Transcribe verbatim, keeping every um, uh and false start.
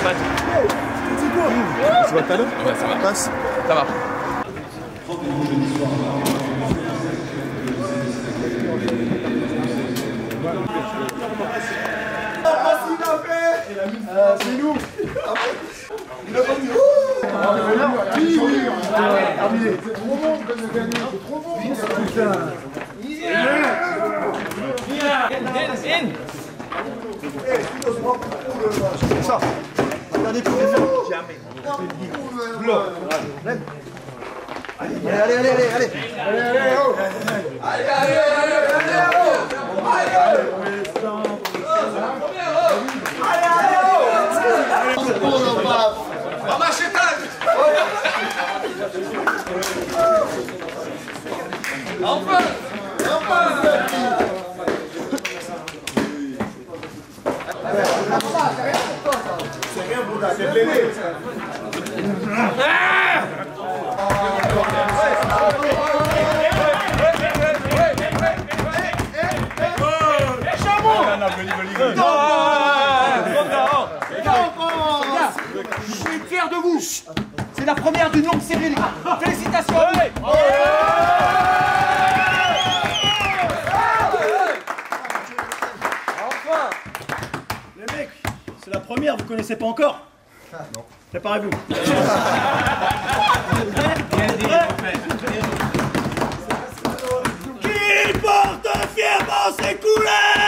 Tu vas tout à l'heure? Ouais, ça va. Passe. Ça marche. Euh, c'est nous. Il a pas dit. Oui, oui, terminé. C'est trop bon de gagner, c'est trop bon. Putain. Ça. Regardez pour les faire. Jamais. Allez, allez, allez, allez, allez. Allez, allez, oh. Allez, allez, allez, allez, oh. Allez, allez. Maman chétane. Enfin. Enfin. C'est rien pour toi, c'est blessé. Je suis fier de vous. C'est la première d'une longue série, les gars. Félicitations. Ouais. Enfin. Les mecs, c'est la première, vous connaissez pas encore? Non. Préparez-vous. Qui porte fièrement ses couleurs?